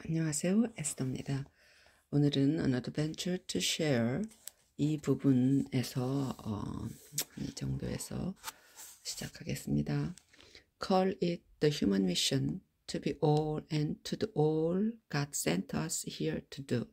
안녕하세요, 에스더입니다. 오늘은 An Adventure to Share 이 부분에서 이 정도에서 시작하겠습니다. Call it the human mission to be all and to do all God sent us here to do.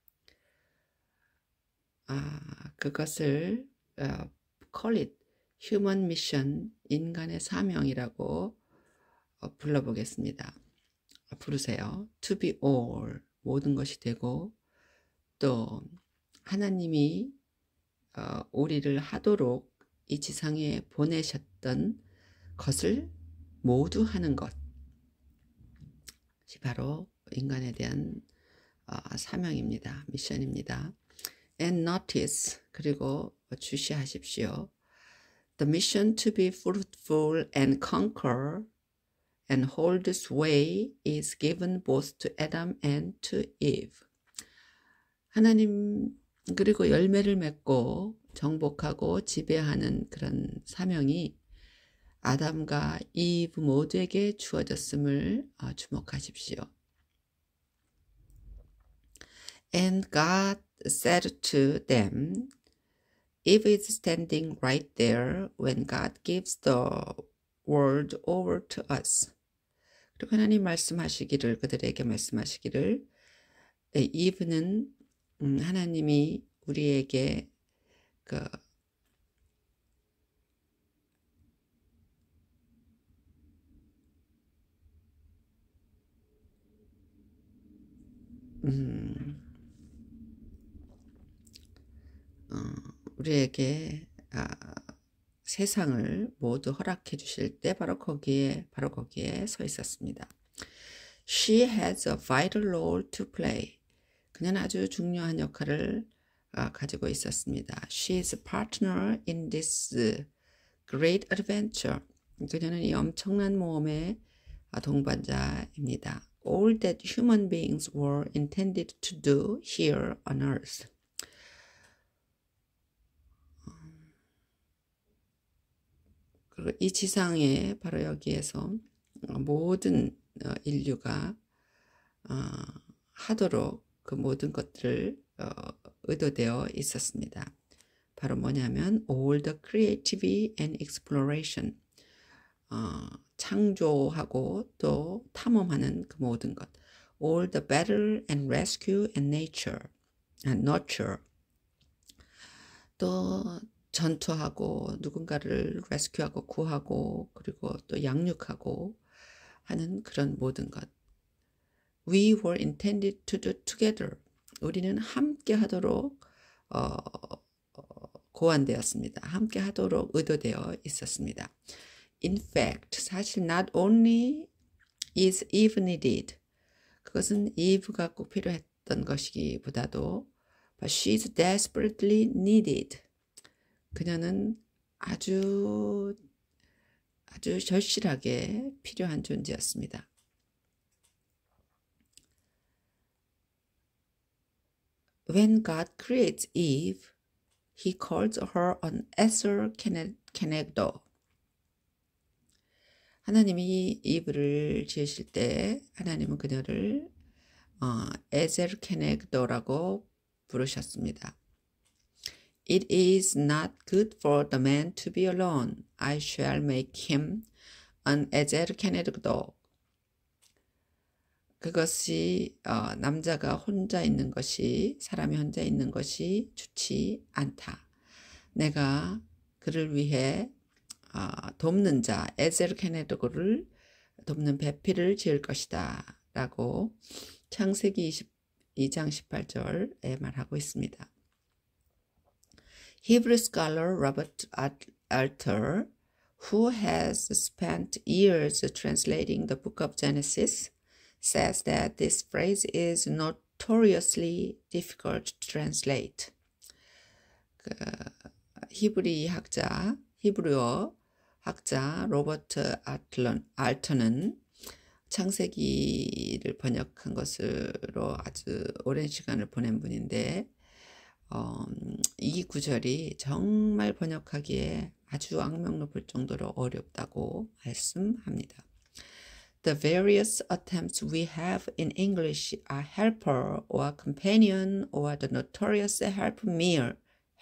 그것을 call it human mission, 인간의 사명이라고 불러보겠습니다. 부르세요. To be all, 모든 것이 되고, 또 하나님이 우리를 하도록 이 지상에 보내셨던 것을 모두 하는 것이 바로 인간에 대한 사명입니다. 미션입니다. And notice, 그리고 주시하십시오. The mission to be fruitful and conquer and hold sway is given both to Adam and to Eve. 하나님, 그리고 열매를 맺고 정복하고 지배하는 그런 사명이 아담과 이브 모두에게 주어졌음을 주목하십시오. And God said to them, Eve is standing right there when God gives the world over to us. 그리고 하나님 말씀하시기를, 그들에게 말씀하시기를, 이브는 하나님이 우리에게 우리에게 세상을 모두 허락해 주실 때 바로 거기에 서 있었습니다. She has a vital role to play. 그녀는 아주 중요한 역할을 가지고 있었습니다. She is a partner in this great adventure. 그녀는 이 엄청난 모험의 동반자입니다. All that human beings were intended to do here on earth. 그리고 이 지상에 바로 여기에서 모든 인류가 하도록 그 모든 것들을 의도되어 있었습니다. 바로 뭐냐면 all the creativity and exploration, 창조하고 또 탐험하는 그 모든 것, all the battle and rescue and nurture, 또 전투하고 누군가를 레스큐하고 구하고 그리고 또 양육하고 하는 그런 모든 것. We were intended to do together. 우리는 함께 하도록 고안되었습니다. 함께 하도록 의도되어 있었습니다. In fact, 사실 not only is Eve needed. 그것은 이브가 꼭 필요했던 것이기보다도 but she is desperately needed. 그녀는 아주 절실하게 필요한 존재였습니다. When God creates Eve, He calls her an Ezer Kenegdo. 하나님이 이브를 지으실 때 하나님은 그녀를 에zer 케네그도라고 부르셨습니다. It is not good for the man to be alone. I shall make him an ezer kenegdo. 그것이 남자가 혼자 있는 것이, 사람이 혼자 있는 것이 좋지 않다. 내가 그를 위해 돕는 자, 에zer keneg도를 돕는 배필을 지을 것이다 라고 창세기 22장 18절에 말하고 있습니다. Hebrew scholar Robert Alter, who has spent years translating the book of Genesis, says that this phrase is notoriously difficult to translate. 히브리어 학자 로버트 알턴은 창세기를 번역한 것으로 아주 오랜 시간을 보낸 분인데 이 구절이 정말 번역하기에 아주 악명 높을 정도로 어렵다고 말씀합니다. The various attempts we have in English are helper or companion or the notorious helpmeet.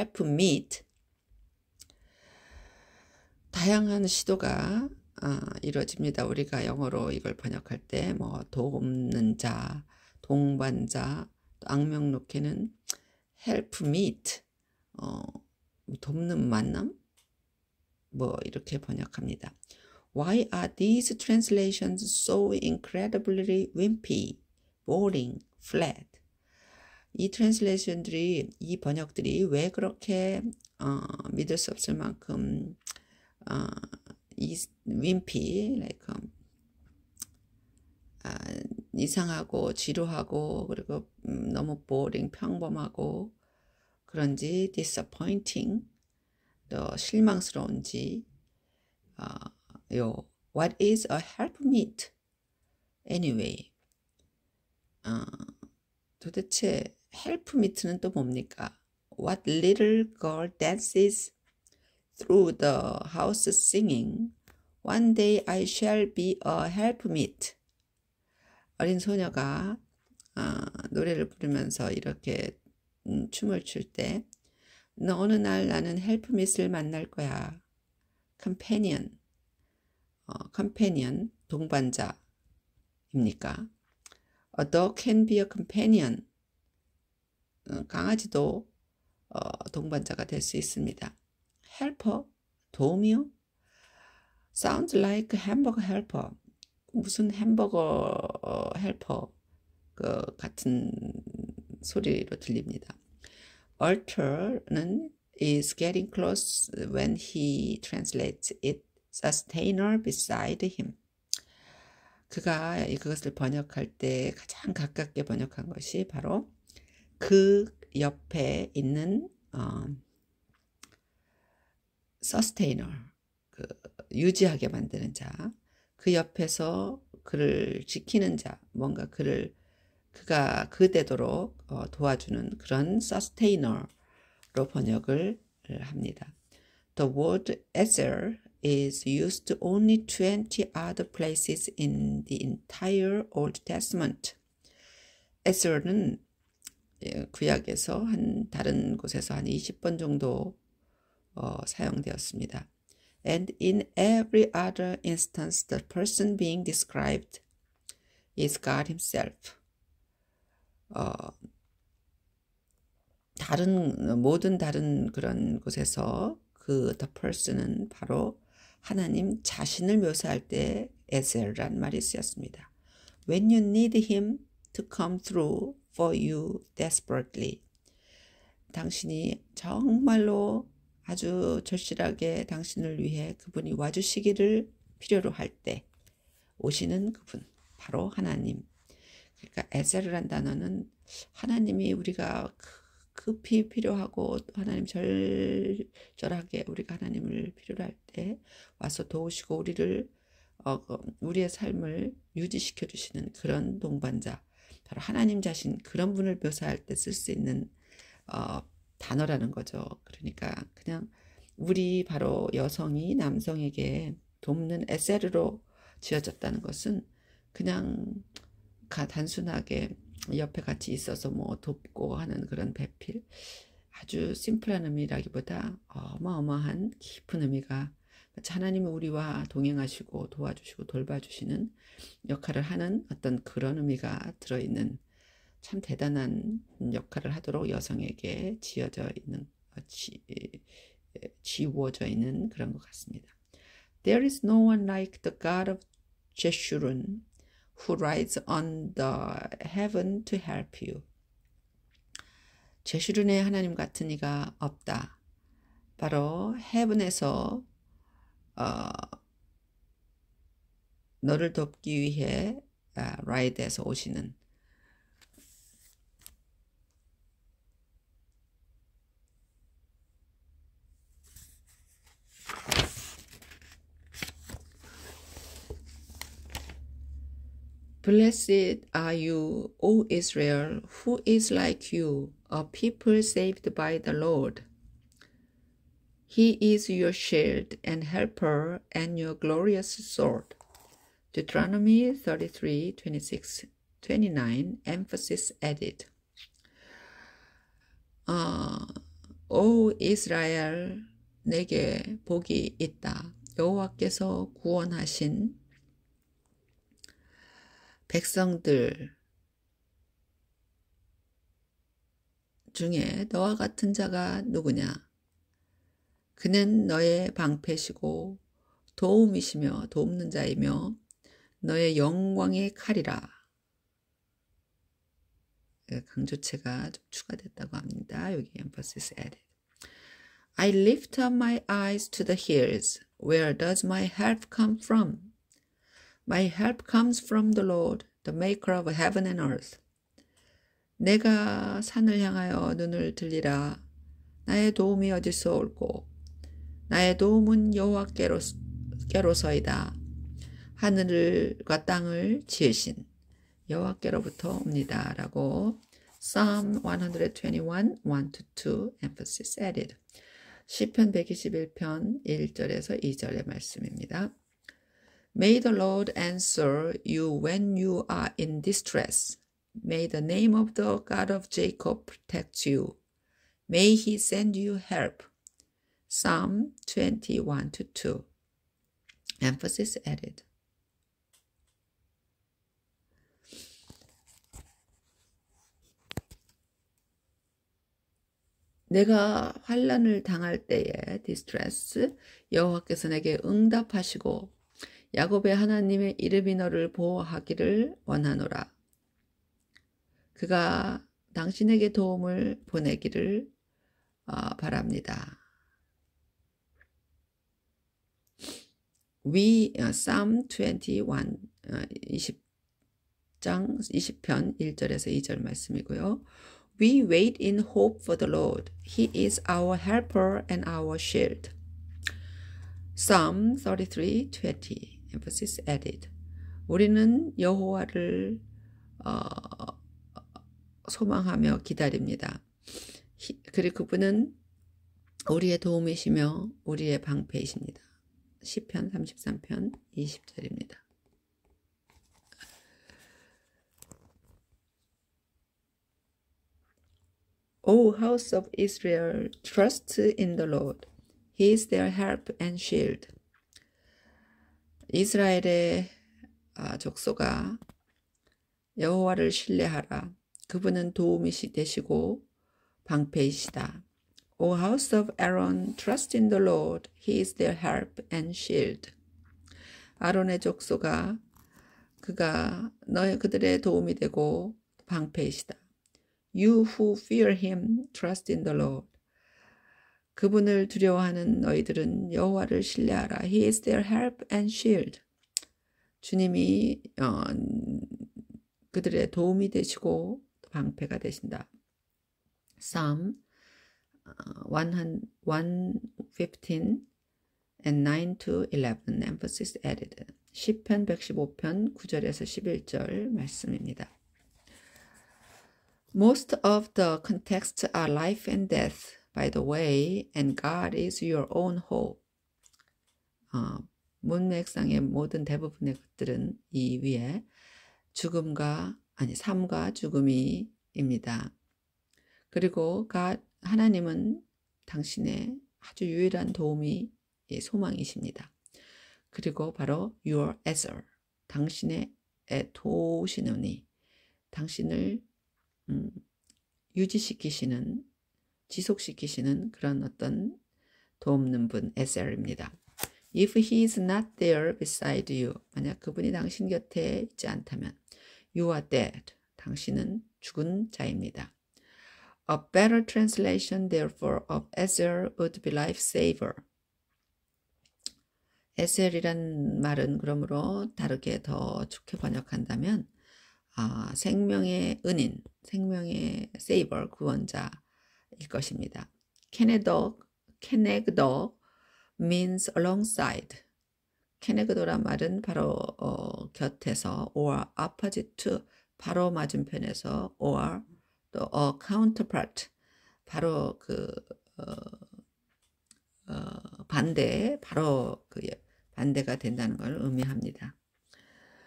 다양한 시도가 이루어집니다. 우리가 영어로 이걸 번역할 때 뭐 돕는 자, 동반자, 또 악명 놓기는 helpmeet, 돕는 만남, 뭐 이렇게 번역합니다. Why are these translations so incredibly wimpy, boring, flat? 이 트랜슬레이션들이, 이 번역들이 왜 그렇게 믿을 수 없을 만큼 wimpy, like 이상하고 지루하고 그리고 너무 boring, 평범하고 그런지 disappointing, 또 실망스러운지 What is a helpmeet? Anyway, 도대체 helpmeet는 또 뭡니까? What little girl dances through the house singing, One day I shall be a helpmeet. 어린 소녀가 노래를 부르면서 이렇게 춤을 출 때 어느 날 나는 helpmeet을 만날 거야. companion, companion, 동반자입니까? A dog can be a companion. 강아지도 동반자가 될 수 있습니다. helper, 도우미요? Sounds like hamburger helper. 무슨 햄버거 헬퍼 같은 소리로 들립니다. Arthur는 is getting close when he translates it. Sustainer beside him. 그가 그것을 번역할 때 가장 가깝게 번역한 것이 바로 그 옆에 있는 sustainer, 그 유지하게 만드는 자, 그 옆에서 그를 지키는 자, 뭔가 그가 그대도록 도와주는 그런 sustainer로 번역을 합니다. The word Ezer is used only 20 other places in the entire Old Testament. Ezer는 구약에서 다른 곳에서 한 20번 정도 사용되었습니다. And in every other instance, the person being described is God himself. 모든 다른 그런 곳에서 the person은 바로 하나님 자신을 묘사할 때 에셀란 말이 쓰였습니다. When you need him to come through for you desperately. 당신이 정말로 아주 절실하게 당신을 위해 그분이 와주시기를 필요로 할 때 오시는 그분, 바로 하나님. 그러니까 에셀이란 단어는 하나님이 우리가 급히 필요하고 하나님 절절하게 우리가 하나님을 필요로 할 때 와서 도우시고 우리의 삶을 유지시켜 주시는 그런 동반자, 바로 하나님 자신, 그런 분을 묘사할 때 쓸 수 있는 단어라는 거죠. 그러니까 그냥 우리 바로 여성이 남성에게 돕는 에세르로 지어졌다는 것은 그냥 단순하게 옆에 같이 있어서 뭐 돕고 하는 그런 배필, 아주 심플한 의미라기보다 어마어마한 깊은 의미가, 하나님이 우리와 동행하시고 도와주시고 돌봐주시는 역할을 하는 어떤 그런 의미가 들어있는 참 대단한 역할을 하도록 여성에게 지워져 있는 그런 것 같습니다. There is no one like the God of Jeshurun who rides on the heaven to help you. 제슈룬의 하나님 같은 이가 없다. 바로 헤븐에서 너를 돕기 위해 라이드에서 오시는 Blessed are you, O Israel, who is like you, a people saved by the Lord. He is your shield and helper and your glorious sword. Deuteronomy 33, 26, 29, emphasis added. 오 이스라엘 내게 복이 있다. 여호와께서 구원하신 백성들 중에 너와 같은 자가 누구냐? 그는 너의 방패시고 도움이시며 돕는 자이며 너의 영광의 칼이라. 강조체가 좀 추가됐다고 합니다. 여기 emphasis added. I lift up my eyes to the hills. Where does my help come from? My help comes from the Lord, the maker of heaven and earth. 내가 산을 향하여 눈을 들리라. 나의 도움이 어디서 올고 나의 도움은 여호와께로서이다. 하늘과 땅을 지으신 여호와께로부터 옵니다. 라고 Psalm 121, 1-2 emphasis added. 시편 121편 1절에서 2절의 말씀입니다. May the Lord answer you when you are in distress. May the name of the God of Jacob protect you. May he send you help. Psalm 21-2 emphasis added. 내가 환난을 당할 때에 distress 여호와께서 내게 응답하시고 야곱의 하나님의 이름이 너를 보호하기를 원하노라. 그가 당신에게 도움을 보내기를 바랍니다. Psalm 21, 20장 20편 1절에서 2절 말씀이고요. We wait in hope for the Lord. He is our helper and our shield. Psalm 33, 20. Emphasis added. 우리는 여호와를 소망하며 기다립니다. 그리고 그분은 우리의 도움이시며 우리의 방패이십니다. 시편 33편 20절입니다. O house of Israel, trust in the Lord. He is their help and shield. 이스라엘의 족속아 여호와를 신뢰하라. 그분은 도움이 되시고 방패이시다. O house of Aaron, trust in the Lord. He is their help and shield. 아론의 족속아 그가 그들의 도움이 되고 방패이시다. You who fear him, trust in the Lord. 그분을 두려워하는 너희들은 여호와를 신뢰하라. He is their help and shield. 주님이 그들의 도움이 되시고 방패가 되신다. Psalm 115 and 9-11 emphasis added. 시편 115편 9절에서 11절 말씀입니다. Most of the contexts are life and death, by the way, and God is your own hope. 문맥상의 모든 대부분의 것들은 이 위에 삶과 죽음이입니다. 그리고 하나님은 당신의 아주 유일한 도움이 소망이십니다. 그리고 바로 your Ezer, 당신의 도우시느니 당신을 유지시키시는 지속시키시는 그런 어떤 돕는 분 에셀입니다. If he is not there beside you, 만약 그분이 당신 곁에 있지 않다면 you are dead, 당신은 죽은 자입니다. A better translation therefore of Ezer would be lifesaver. 에셀이란 말은 그러므로 다르게 더 좋게 번역한다면 생명의 은인, 생명의 세이버, 구원자일 것입니다. 케네더 means alongside. 케네그도란 말은 바로 곁에서 or opposite to, 바로 맞은편에서 or 또 a counterpart, 바로 반대, 바로 반대가 된다는 걸 의미합니다.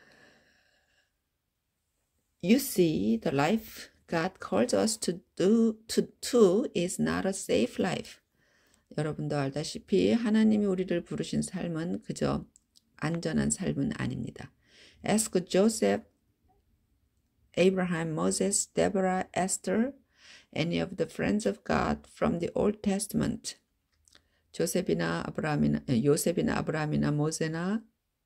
You see, the life God calls us to is not a safe life. 여러분도 알다시피 하나님이 우리를 부르신 삶은 그저 안전한 삶은 아닙니다. Ask Joseph, Abraham, Moses, Deborah, Esther, any of the friends of God from the Old Testament. 요셉이나 아브라함이나 모세나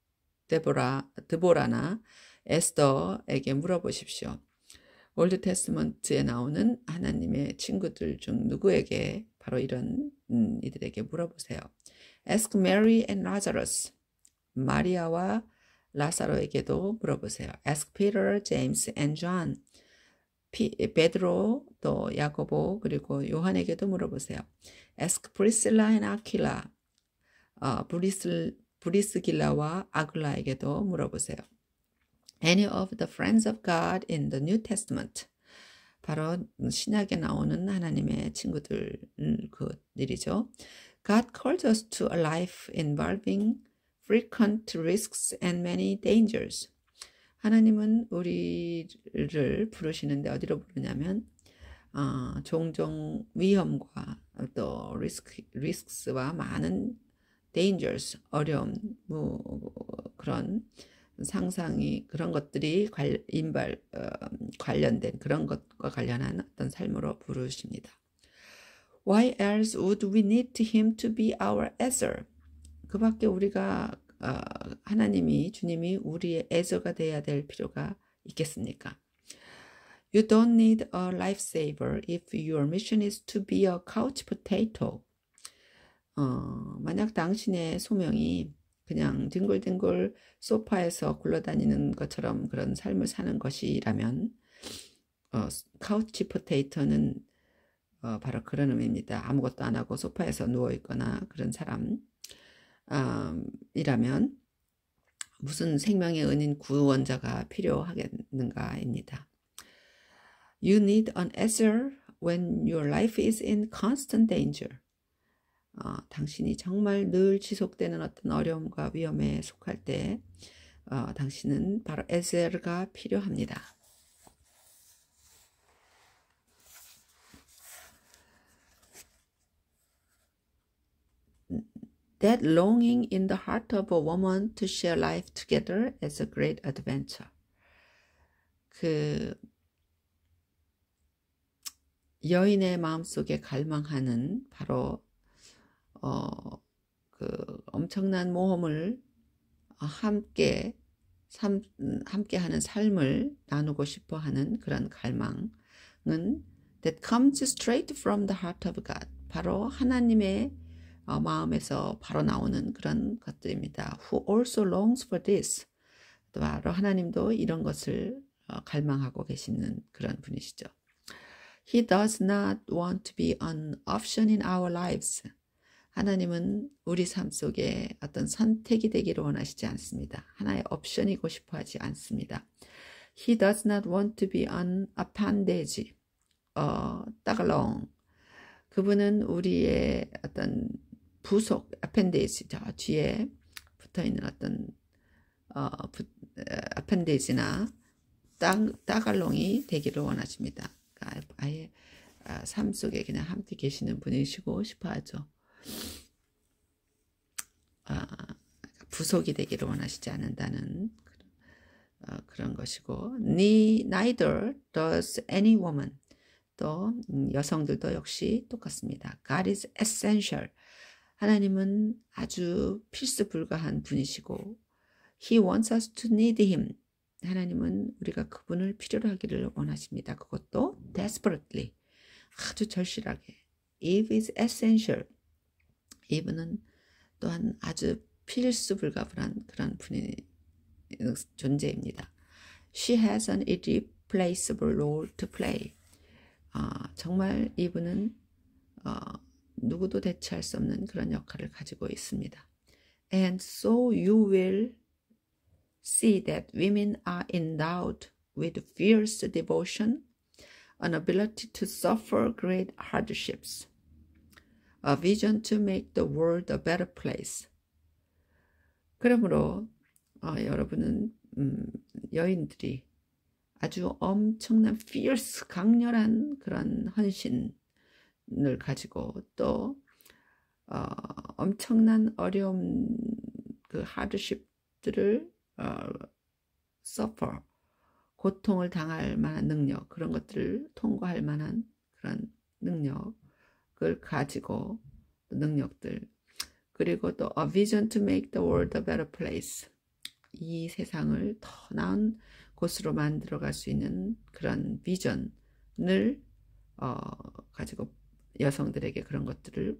드보라나 에스더에게 물어보십시오. 올드 테스먼트에 나오는 하나님의 친구들 중 누구에게 바로 이런 이들에게 물어보세요. Ask Mary and Lazarus. 마리아와 라사로에게도 물어보세요. Ask Peter, James and John. 베드로, 또 야고보, 그리고 요한에게도 물어보세요. Ask Priscilla and Aquila. 브리스길라와 아굴라에게도 물어보세요. Any of the friends of God in the New Testament. 바로 신약에 나오는 하나님의 친구들 그들이죠. God calls us to a life involving frequent risks and many dangers. 하나님은 우리를 부르시는데 어디로 부르냐면 종종 위험과 또 리스크와 많은 dangers, 어려움, 그런 상상이 그런 것들이 관련된 그런 것과 관련한 어떤 삶으로 부르십니다. Why else would we need him to be our answer? 그 밖에 우리가 주님이 우리의 애저가 돼야 될 필요가 있겠습니까? You don't need a lifesaver if your mission is to be a couch potato. 만약 당신의 소명이 그냥 뒹굴뒹굴 소파에서 굴러다니는 것처럼 그런 삶을 사는 것이라면 카우치 포테이토는 바로 그런 의미입니다. 아무것도 안 하고 소파에서 누워있거나 그런 사람 이라면 무슨 생명의 은인 구원자가 필요하겠는가입니다. You need an answer when your life is in constant danger. 당신이 정말 늘 지속되는 어떤 어려움과 위험에 속할 때 당신은 바로 에셀가 필요합니다. That longing in the heart of a woman to share life together is a great adventure. 그 여인의 마음속에 갈망하는 바로 그 엄청난 모험을 함께 하는 삶을 나누고 싶어 하는 그런 갈망은 that comes straight from the heart of God. 바로 하나님의 마음에서 바로 나오는 그런 것들입니다. Who also longs for this. 바로 하나님도 이런 것을 갈망하고 계시는 그런 분이시죠. He does not want to be an option in our lives. 하나님은 우리 삶 속에 어떤 선택이 되기를 원하시지 않습니다. 하나의 옵션이고 싶어 하지 않습니다. He does not want to be an appendage, tag along. 그분은 우리의 어떤 부속, appendage, 저 뒤에 붙어있는 어떤 appendage나 따갈롱이 되기를 원하십니다. 그러니까 아예 삶 속에 그냥 함께 계시는 분이시고 싶어 하죠. 부속이 되기를 원하시지 않는다는 그런 것이고 neither does any woman. 또 여성들도 역시 똑같습니다. God is essential. 하나님은 아주 필수불가한 분이시고 He wants us to need Him. 하나님은 우리가 그분을 필요로 하기를 원하십니다. 그것도 desperately. 아주 절실하게. Eve is essential. 이분은 또한 아주 필수불가분한 그런 존재입니다. She has an irreplaceable role to play. 정말 이분은 누구도 대체할 수 없는 그런 역할을 가지고 있습니다. And so you will see that women are endowed with fierce devotion, an ability to suffer great hardships, a vision to make the world a better place. 그러므로 여러분은 여인들이 아주 엄청난 fierce 강렬한 그런 헌신을 가지고 또 엄청난 어려움 그 hardship들을 suffer 고통을 당할 만한 능력 그런 것들을 통과할 만한 그런 능력을 가지고 능력들 그리고 또 a vision to make the world a better place 이 세상을 더 나은 곳으로 만들어갈 수 있는 그런 비전을 가지고 여성들에게 그런 것들을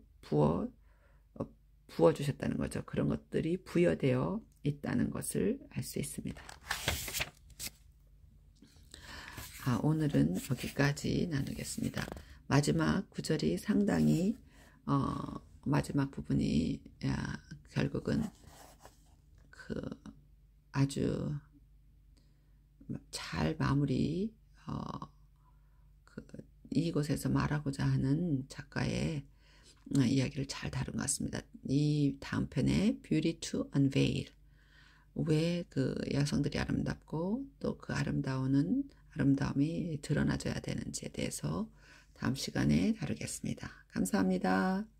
부어주셨다는 거죠. 그런 것들이 부여되어 있다는 것을 알 수 있습니다. 오늘은 여기까지 나누겠습니다. 마지막 구절이 상당히 마지막 부분이 결국은 그 아주 잘 마무리 이곳에서 말하고자 하는 작가의 이야기를 잘 다룬 것 같습니다. 이 다음 편에 Beauty to Unveil 왜 그 여성들이 아름답고 또 그 아름다움이 드러나줘야 되는지에 대해서 다음 시간에 다루겠습니다. 감사합니다.